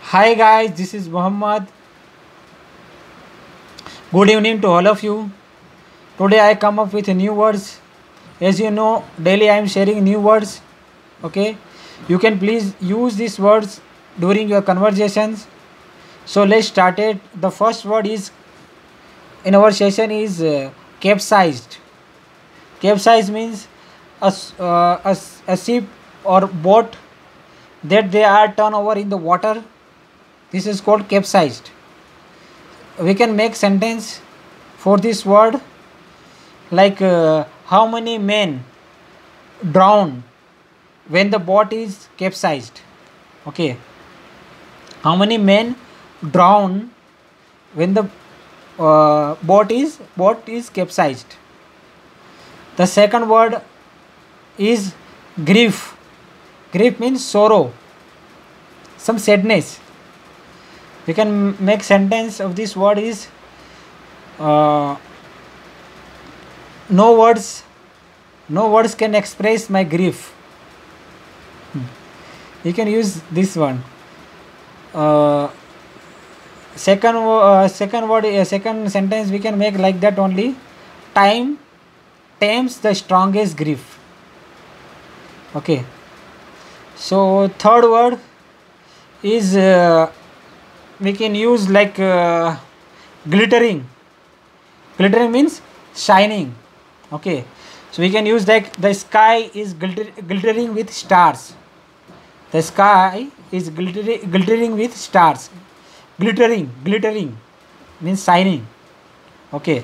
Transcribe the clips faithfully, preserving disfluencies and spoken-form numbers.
Hi guys, this is Muhammad. Good evening to all of you. Today I come up with new words. As you know, daily I am sharing new words. Okay, you can please use these words during your conversations. So let's start it. The first word is in our session is uh, capsized. Capsize means a, s- uh, a, s- a ship or boat that they are turned over in the water. This is called capsized. We can make sentence for this word like uh, how many men drown when the boat is capsized. Okay, how many men drown when the uh, boat is boat is capsized. The second word is grief. Grief means sorrow, some sadness. We can make sentence of this word is uh, no words no words can express my grief. You can use this one. uh, second wo- uh, second word uh, second sentence we can make like that only. Time tames the strongest grief. Okay, so third word is uh, we can use like uh, glittering. Glittering means shining. Okay, so we can use like the sky is glitter, glittering with stars. The sky is glittering, glittering with stars. Glittering, glittering means shining. Okay,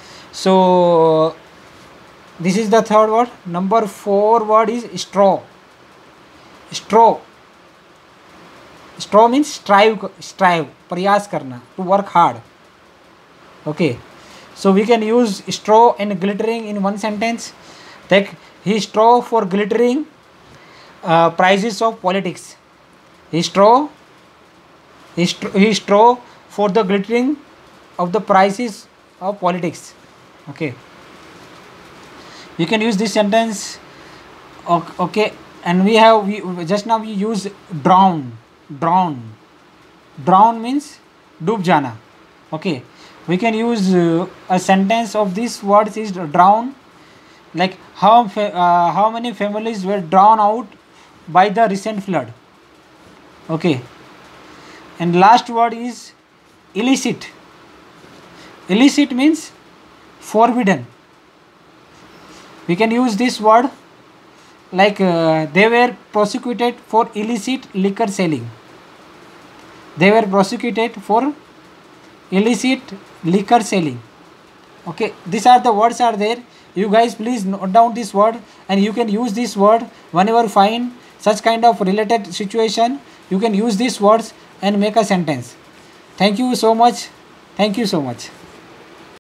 so this is the third word. Number four word is straw. Straw. Straw means strive, strive, प्रयास करना, to work hard. Okay, so we can use straw and glittering in one sentence. Like he strove for glittering uh, prizes of politics. He strove, he, stro- he strove for the glittering of the prizes of politics. Okay, you can use this sentence. Ok- Okay, and we have we just now we use drown. Drown. Drown means डूब जाना. Okay, we can use uh, a sentence of these words is drown. Like how fa- uh, how many families were drowned out by the recent flood. Okay, and last word is illicit. Illicit means forbidden. We can use this word like uh, they were prosecuted for illicit liquor selling. They were prosecuted for illicit liquor selling. Okay, these are the words are there. You guys please note down this word and you can use this word whenever you find such kind of related situation. You can use these words and make a sentence. Thank you so much. Thank you so much.